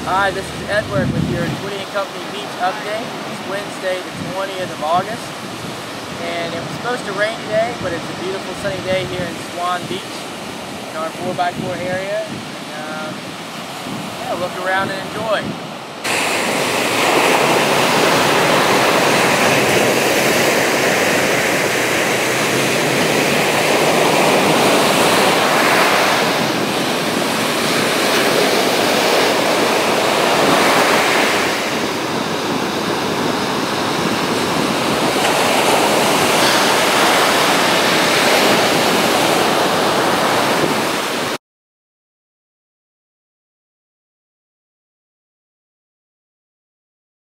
Hi, this is Edward with your Twitty & Company Beach Update. It's Wednesday the 20th of August, and it was supposed to rain today, but it's a beautiful sunny day here in Swan Beach in our 4x4 area. And, yeah, look around and enjoy.